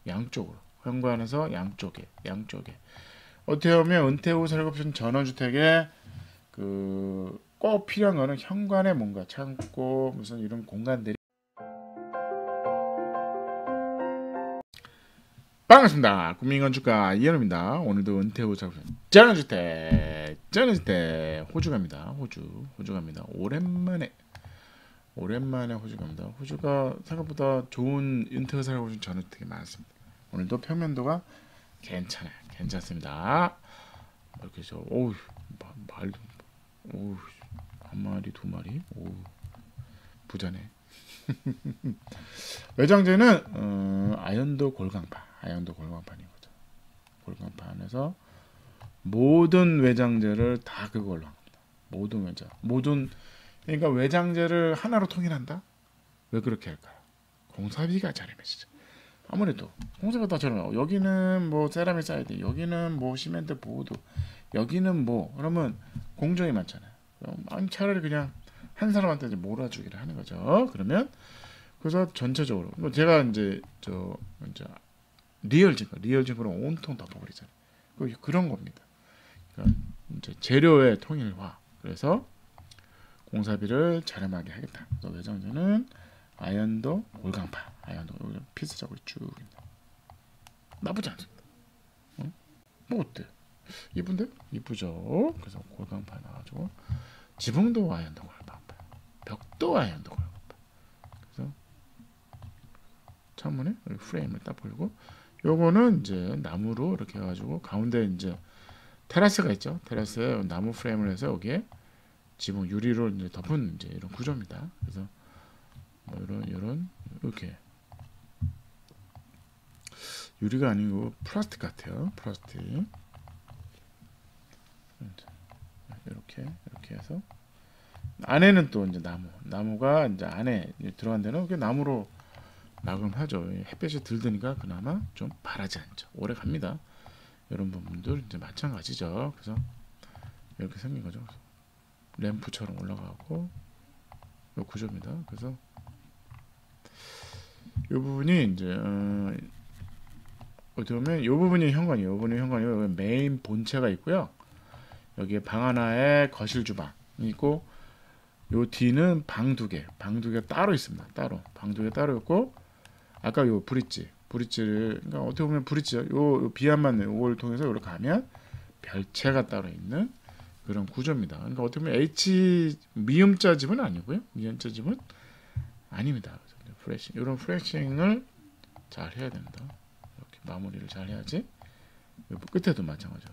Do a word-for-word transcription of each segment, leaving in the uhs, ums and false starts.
양쪽으로 현관에서 양쪽에 양쪽에 어떻게 보면 은퇴 후 설계option 전원주택에 그 꼭 필요한 거는 현관에 뭔가 창고 무슨 이런 공간들이 반갑습니다. 국민건축가 이현우입니다. 오늘도 은퇴 후 작업 전원주택 전원주택 호주 갑니다. 호주 호주 갑니다. 오랜만에 오랜만에 호주 갑니다. 호주가 생각보다 좋은 은퇴 후 살고 있는 전원주택이 많습니다. 오늘도 평면도가 괜찮아요. 괜찮습니다. 이렇게 해서 오우 말 오우 한 마리 두 마리 오우 부자네. 외장재는 어, 아연도 골강판 아연도 골강판인 거죠. 골강판에서 모든 외장재를 다 그걸로 합니다. 모든 외장 모든 그러니까 외장재를 하나로 통일한다? 왜 그렇게 할까요? 공사비가 저렴해지죠. 아무래도 공사비가 더 저렴해요. 여기는 뭐 세라믹 사이드, 여기는 뭐 시멘트 보드, 여기는 뭐 그러면 공정이 많잖아요. 아니 차라리 그냥 한 사람한테 이제 몰아주기를 하는 거죠. 그러면 그래서 전체적으로 뭐 제가 이제 저 이제 리얼 증거, 리얼 증거로 온통 덮어버리잖아요. 그런 겁니다. 그러니까 이제 재료의 통일화. 그래서 공사비를 저렴하게 하겠다. 그래서 외장재는 아연도 골강판, 아연도 피스 작업이 쭉 있다. 나쁘지 않습니다. 어? 뭐 어때? 이쁜데? 이쁘죠? 그래서 골강판 나가지고 지붕도 아연도 골강판, 벽도 아연도 골강판. 그래서 창문에 프레임을 딱 벌고, 요거는 이제 나무로 이렇게 해가지고 가운데 이제 테라스가 있죠. 테라스에 나무 프레임을 해서 여기에 지붕 유리로 이제 덮은 이제 이런 구조입니다. 그래서 뭐 이런 이런 이렇게 유리가 아니고 플라스틱 같아요. 플라스틱. 이렇게 이렇게 해서 안에는 또 이제 나무 나무가 이제 안에 들어간 데는 그 나무로 마감하죠. 햇볕이 들 드니까 그나마 좀 바라지 않죠. 오래 갑니다. 이런 부분들 이제 마찬가지죠. 그래서 이렇게 생긴 거죠. 램프처럼 올라가고 이 구조입니다. 그래서 이 부분이 이제 어, 어떻게 보면 이 부분이 현관이에요. 이 부분이 현관이고 메인 본체가 있고요. 여기에 방 하나에 거실 주방이 있고 요 뒤는 방 두 개, 방 두 개 따로 있습니다. 따로 방 두 개 따로 있고 아까 요 브릿지, 브릿지를 그러니까 어떻게 보면 브릿지요. 요, 요 비안만 요걸 통해서 이렇게 가면 별채가 따로 있는 그런 구조입니다. 그러니까 어떻게 보면 H 미음자 집은 아니고요, 미음자 집은 아닙니다. 프레싱 이런 프레싱을 잘 해야 됩니다. 이렇게 마무리를 잘 해야지. 끝에도 마찬가지죠.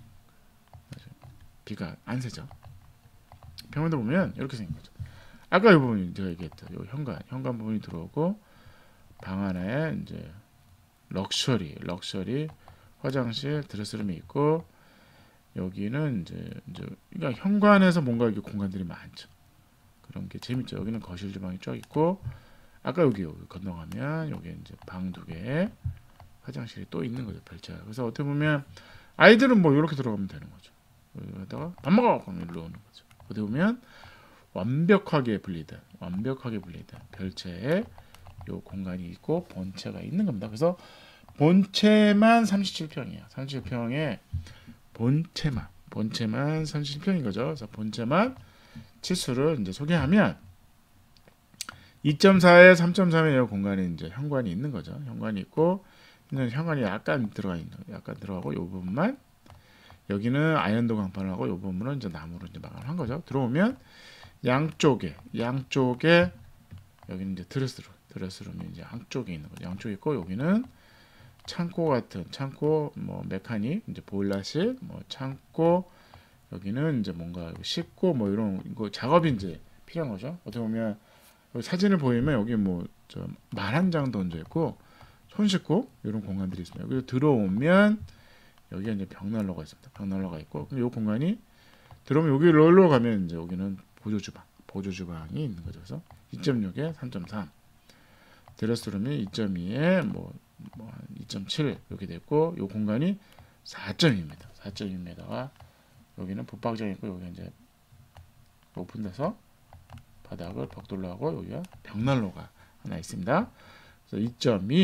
비가 안 새죠. 평면도 보면 이렇게 생긴 거죠. 아까 이 부분이 제가 얘기했던 요 현관, 현관 부분이 들어오고 방 하나에 이제 럭셔리, 럭셔리 화장실, 드레스룸이 있고 여기는 이제 이제 그러니까 현관에서 뭔가 이렇게 공간들이 많죠. 그런 게 재밌죠. 여기는 거실 주방이 쫙 있고 아까 여기, 여기 건너가면 여기 이제 방 두 개, 화장실이 또 있는 거죠. 별채가. 그래서 어떻게 보면 아이들은 뭐 이렇게 들어가면 되는 거죠. 여기다가 밥 먹어! 그럼 일로 오는 거죠. 어떻게 보면 완벽하게 분리된, 완벽하게 분리된 별채에 요 공간이 있고 본체가 있는 겁니다. 그래서 본체만 삼십칠 평이에요. 삼십칠 평에 본체만, 본체만 삼십칠 평인 거죠. 그래서 본체만 치수를 이제 소개하면 이 점 사에 삼 점 삼의 공간이 이제 현관이 있는 거죠. 현관이 있고, 현관이 약간 들어가 있는, 약간 들어가고, 요 부분만, 여기는 아연도 강판을 하고, 요 부분은 이제 나무로 이제 마감을 한 거죠. 들어오면, 양쪽에, 양쪽에, 여기는 이제 드레스룸, 드레스룸이 이제 양쪽에 있는 거죠. 양쪽에 있고, 여기는 창고 같은, 창고, 뭐, 메카닉, 이제 보일러실, 뭐, 창고, 여기는 이제 뭔가 씻고, 뭐, 이런, 거 작업이 이제 필요한 거죠. 어떻게 보면, 사진을 보이면 여기 뭐 말 한 장도 얹어 있고 손 씻고 이런 공간들이 있습니다. 여기 들어오면 여기에 이제 벽난로가 있습니다. 벽난로가 있고 그럼 이 공간이 들어오면 여기 롤로 가면 이제 여기는 보조 주방, 보조 주방이 있는 거죠. 그래서 이 점 육에 삼 점 삼, 드레스룸이 이 점 이에 뭐, 뭐 이 점 칠 이렇게 됐고 이 공간이 사 점 이입니다. 사 점 이에다가 여기는 붙박장이 있고 여기 이제 오픈돼서 바닥을 벽돌로 하고 여기가 벽난로가 하나 있습니다. 그래서 이 점 이,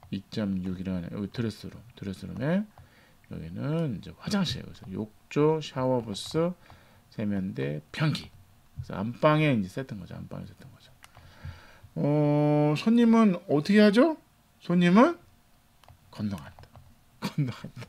이 점 육이라는 여기 드레스룸, 드레스룸에 여기는 이제 화장실, 그래서 욕조, 샤워부스, 세면대, 변기. 그래서 안방에 이제 세트인 거죠. 안방에 세트인 거죠. 어, 손님은 어떻게 하죠? 손님은 건너간다. 건너간다.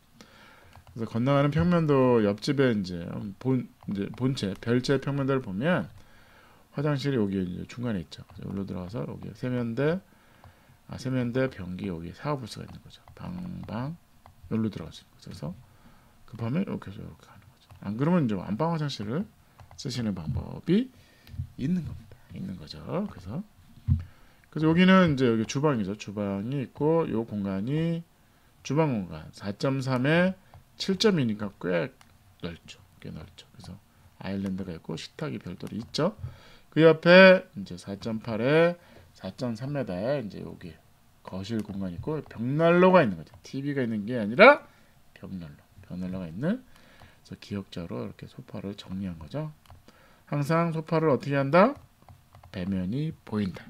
그래서 건너가는 평면도 옆집에 이제 본 이제 본체, 별채 평면도를 보면 화장실이 여기 이제 중간에 있죠. 여기로 들어가서 여기 세면대, 아 세면대, 변기 여기 샤워부스가 있는 거죠. 방, 방 여기로 들어가서 그래서 급하면 이렇게 해서 이렇게 하는 거죠. 안 그러면 이제 안방 화장실을 쓰시는 방법이 있는 겁니다. 있는 거죠. 그래서 그래서 여기는 이제 여기 주방이죠. 주방이 있고 이 공간이 주방 공간 사 점 삼에 칠 점 이니까 꽤 넓죠. 꽤 넓죠. 그래서 아일랜드가 있고 식탁이 별도로 있죠. 그 옆에 이제 사 점 팔에 사 점 삼 미터에 이제 여기 거실 공간이 있고 벽난로가 있는 거죠. 티비가 있는 게 아니라 벽난로. 벽난로가 있는 그래서 기역자로 이렇게 소파를 정리한 거죠. 항상 소파를 어떻게 한다? 배면이 보인다.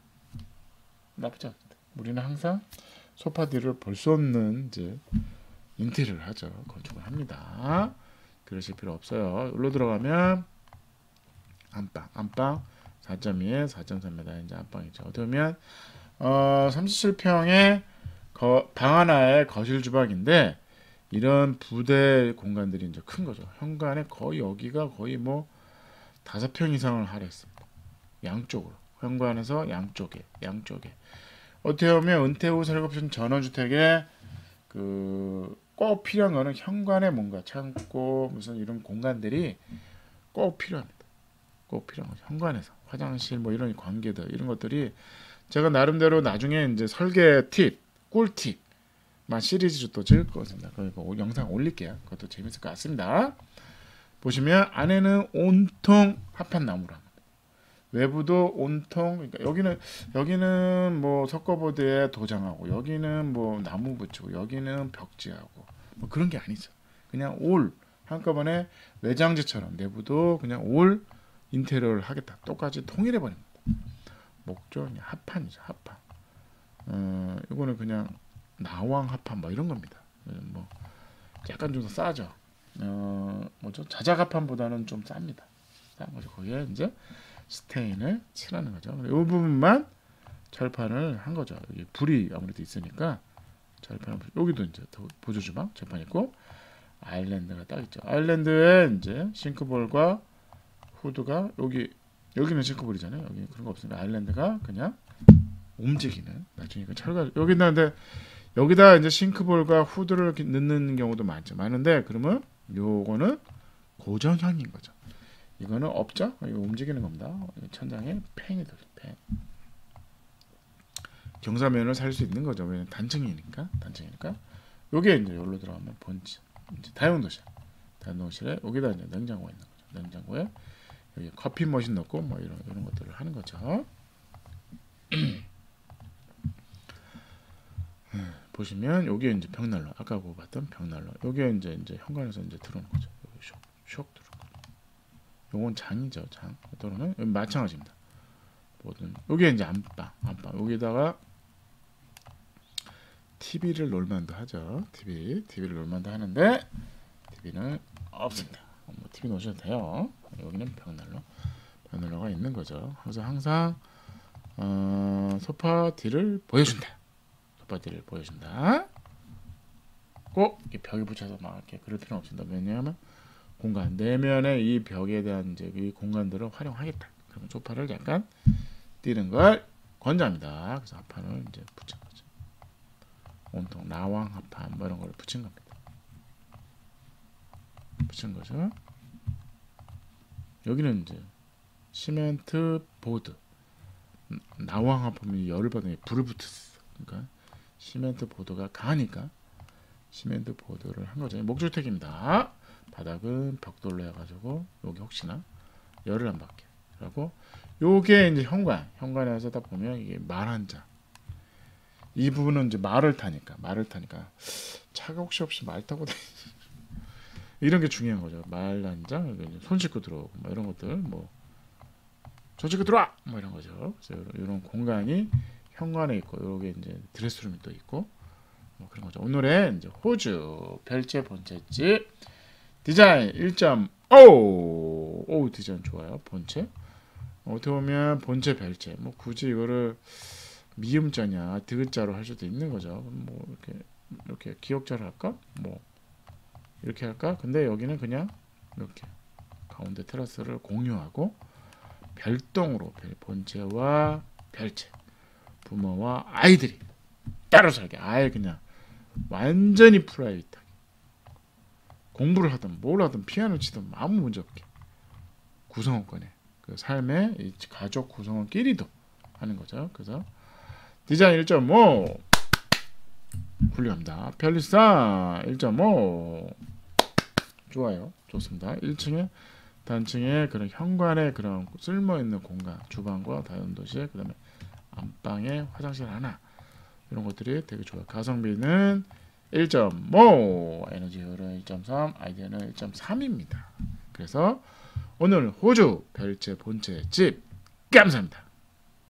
나쁘지 않다. 우리는 항상 소파 뒤를 볼 수 없는 이제 인테리어를 하죠. 건축을 합니다. 그러실 필요 없어요. 여기로 들어가면 안방, 안방 사 점 이에 사 점 삼 미터 이제 안방이죠. 어떻게 보면 어, 삼십칠 평의 거, 방 하나의 거실 주방인데 이런 부대 공간들이 이제 큰 거죠. 현관에 거의 여기가 거의 뭐 다섯 평 이상을 할애했습니다. 양쪽으로 현관에서 양쪽에 양쪽에 어떻게 보면 은퇴 후 설립하신 전원주택에 그 꼭 필요한 거는 현관에 뭔가 창고 무슨 이런 공간들이 꼭 필요합니다. 꼭 필요한 거죠. 현관에서 화장실 뭐 이런 관계들 이런 것들이 제가 나름대로 나중에 이제 설계 팁, 꿀팁 만 시리즈로 또 찍을 거습니다. 그러니까 영상 올릴게요. 그것도 재밌을 것 같습니다. 보시면 안에는 온통 합판 나무로 합니다. 외부도 온통 그러니까 여기는 여기는 뭐 석고보드에 도장하고 여기는 뭐 나무 붙이고 여기는 벽지하고 뭐 그런 게 아니죠. 그냥 올 한꺼번에 외장재처럼 내부도 그냥 올 인테리어를 하겠다. 똑같이 통일해 버립니다. 목조 그냥 합판이죠. 합판. 어, 이거는 그냥 나왕 합판 뭐 이런 겁니다. 뭐 약간 좀 더 싸죠. 어, 뭐죠? 자작 합판보다는 좀 쌉니다. 싼 거죠. 거기에 이제 스테인을 칠하는 거죠. 이 부분만 철판을 한 거죠. 여기 불이 아무래도 있으니까 철판 여기도 이제 보조 주방 철판 있고 아일랜드가 딱 있죠. 아일랜드에 이제 싱크볼과 후드가 여기 여기는 싱크볼이잖아요. 여기 그런 거 없으니까 아일랜드가 그냥 움직이는 나중에 그 철가 여기다 근데 여기다 이제 싱크볼과 후드를 넣는 경우도 많죠. 많은데 그러면 요거는 고정형인 거죠. 이거는 없죠? 이거 움직이는 겁니다. 천장에 팽이 들어, 팽. 경사면을 살 수 있는 거죠. 왜냐면 단층이니까, 단층이니까. 요게 이제 여기로 들어가면 본체, 이제 다용도실, 다용도실에 여기다 이제 냉장고 있는 거죠. 냉장고에 여기 커피 머신 넣고 뭐 이런 이런 것들을 하는 거죠. 보시면 여기 이제 벽난로, 아까 그 봤던 벽난로. 여기 이제 이제 현관에서 이제 들어오는 거죠. 여기 쇽, 쇽 들어. 요건 장이죠, 장. 또는 마찬가지입니다. 뭐든 여기 이제 안방, 안방 여기다가 티비를 놀만도 하죠. 티비, 티비를 놀만도 하는데 티비는 없습니다. 뭐 티비 놓으셔도 돼요. 여기는 벽난로, 벽난로가 있는 거죠. 그래서 항상 어, 소파 뒤를 보여준다. 소파 뒤를 보여준다. 꼭 이렇게 벽에 붙여서 막 이렇게 그럴 필요는 없습니다. 왜냐하면 공간 내면의 이 벽에 대한 이제 이 공간들을 활용하겠다. 그러면 소파를 약간 띄는 걸 권장합니다. 그래서 합판을 이제 붙인 거죠. 온통 나왕 합판 뭐 이런 걸 붙인 겁니다. 붙인 거죠. 여기는 이제 시멘트 보드 나왕 합판이 열을 받으니 불을 붙였어. 그러니까 시멘트 보드가 강하니까 시멘트 보드를 한 거죠. 목주택입니다. 바닥은 벽돌로 해가지고 여기 혹시나 열을 안 받게 하고 요게 이제 현관 현관에서 딱 보면 이게 말 한 장 이 부분은 이제 말을 타니까 말을 타니까 차가 혹시 없이 말 타고 다니 이런 게 중요한 거죠. 말 한 장 손 씻고 들어오고 뭐 이런 것들 뭐 손 씻고 들어와 뭐 이런 거죠. 그래서 이런 공간이 현관에 있고 여기 이제 드레스룸이 또 있고 뭐 그런 거죠. 오늘의 이제 호주 별채 본체집 디자인 일 점 오. 오 디자인 좋아요. 본체. 어떻게 보면 본체 별채. 뭐 굳이 이거를 미음자냐 디귿자로 할 수도 있는 거죠. 뭐 이렇게 이렇게 기역자를 할까? 뭐 이렇게 할까? 근데 여기는 그냥 이렇게 가운데 테라스를 공유하고 별동으로 본체와 별채 부모와 아이들이 따로 살게 아예 그냥 완전히 프라이빗하게 공부를 하든 뭘 하든 피아노 치든 아무 문제 없게 구성원권에 그 삶의 이 가족 구성원끼리도 하는 거죠. 그래서 디자인 일 점 오 훌륭합니다. 편리성 일 점 오 좋아요. 좋습니다. 일 층에 단층에 그런 현관에 그런 쓸모있는 공간 주방과 다용도실 그 다음에 안방에 화장실 하나 이런 것들이 되게 좋아요. 가성비는 일 점 오 에너지 효율은 일 점 삼 아이디어는 일 점 삼입니다. 그래서 오늘 호주 별채 본체 집 감사합니다.